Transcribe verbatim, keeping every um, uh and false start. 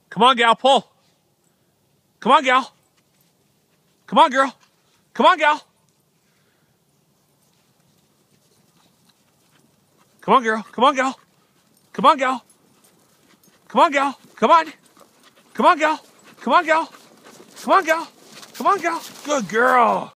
Come on, gal, pull. Come on, gal. Come on, girl. Come on, gal. Come on, girl. Come on, gal. Come on, gal. Come on, gal. Come on. Come on, gal. Come on, gal. Come on, gal. Come on, gal. Good girl.